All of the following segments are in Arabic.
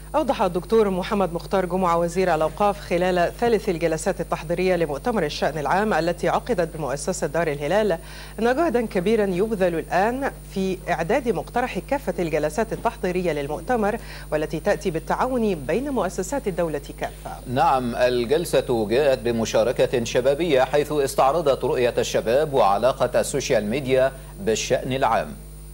أوضح الدكتور محمد مختار جمعة وزير الأوقاف خلال ثالث الجلسات التحضيرية لمؤتمر الشأن العام التي عقدت بمؤسسة دار الهلال أن جهدا كبيرا يبذل الآن في إعداد مقترح كافة الجلسات التحضيرية للمؤتمر والتي تأتي بالتعاون بين مؤسسات الدولة كافة. نعم، الجلسة جاءت بمشاركة شبابية حيث استعرضت رؤية الشباب وعلاقة السوشيال ميديا بالشأن العام.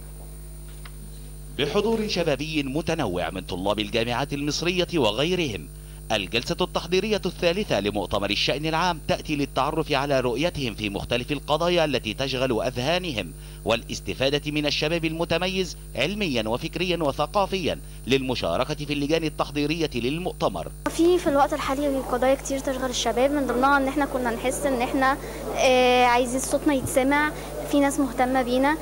بحضور شبابي متنوع من طلاب الجامعات المصرية وغيرهم، الجلسة التحضيرية الثالثة لمؤتمر الشأن العام تأتي للتعرف على رؤيتهم في مختلف القضايا التي تشغل أذهانهم والاستفادة من الشباب المتميز علميا وفكريا وثقافيا للمشاركة في اللجان التحضيرية للمؤتمر. في الوقت الحالي قضايا كتير تشغل الشباب، من ضمنها ان احنا كنا نحس ان احنا عايزين صوتنا يتسمع، في ناس مهتمة بينا،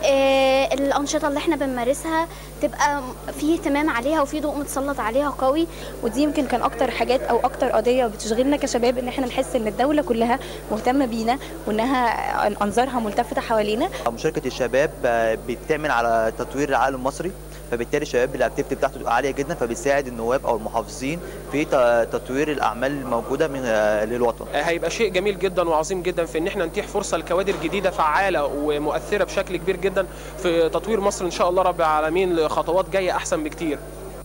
الأنشطة اللي احنا بنمارسها تبقى في اهتمام عليها وفي ضوء متسلط عليها قوي. ودي يمكن كان اكتر حاجات او اكتر قضيه بتشغلنا كشباب، ان احنا نحس ان الدوله كلها مهتمه بينا وانها انظارها ملتفته حوالينا. مشاركه الشباب بتعمل على تطوير العقل المصري، فبالتالي الشباب الاكتيفيتي بتاعته تبقى عاليه جدا، فبيساعد النواب او المحافظين في تطوير الاعمال الموجوده للوطن. هيبقى شيء جميل جدا وعظيم جدا في ان احنا نتيح فرصه لكوادر جديده فعاله ومؤثره بشكل كبير جدا في تطوير مصر ان شاء الله رب العالمين لخطوات جايه احسن بكتير.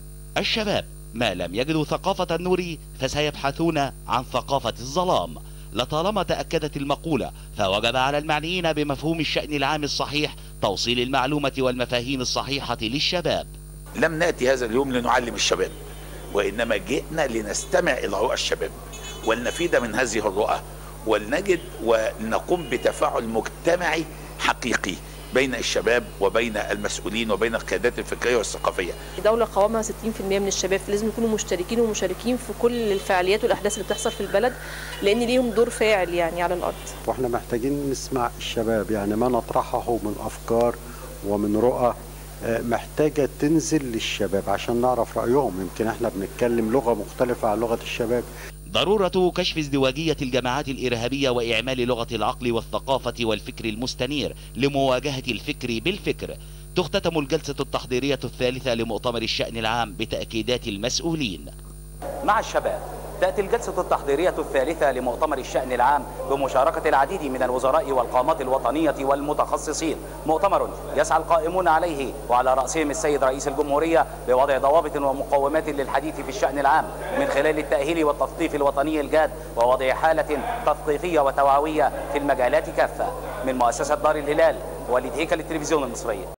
الشباب ما لم يجدوا ثقافة النور فسيبحثون عن ثقافة الظلام، لطالما تأكدت المقولة، فوجب على المعنيين بمفهوم الشأن العام الصحيح توصيل المعلومة والمفاهيم الصحيحة للشباب. لم نأتي هذا اليوم لنعلم الشباب، وإنما جئنا لنستمع إلى رؤى الشباب ولنفيد من هذه الرؤى ولنجد ونقوم بتفاعل مجتمعي حقيقي بين الشباب وبين المسؤولين وبين القيادات الفكرية والثقافية. دولة قوامها 60% من الشباب، فلازم يكونوا مشتركين في كل الفعاليات والأحداث اللي بتحصل في البلد، لأن ليهم دور فاعل يعني على الأرض. واحنا محتاجين نسمع الشباب، يعني ما نطرحه من أفكار ومن رؤى محتاجة تنزل للشباب عشان نعرف رأيهم. يمكن احنا بنتكلم لغة مختلفة عن لغة الشباب. ضرورة كشف ازدواجية الجماعات الإرهابية وإعمال لغة العقل والثقافة والفكر المستنير لمواجهة الفكر بالفكر. تختتم الجلسة التحضيرية الثالثة لمؤتمر الشأن العام بتأكيدات المسؤولين. مع الشباب تأتي الجلسة التحضيرية الثالثة لمؤتمر الشأن العام بمشاركة العديد من الوزراء والقامات الوطنية والمتخصصين، مؤتمر يسعى القائمون عليه وعلى رأسهم السيد رئيس الجمهورية بوضع ضوابط ومقومات للحديث في الشأن العام من خلال التأهيل والتثقيف الوطني الجاد ووضع حالة تثقيفية وتوعوية في المجالات كافة. من مؤسسة دار الهلال، وليد هيكل، التلفزيون المصري.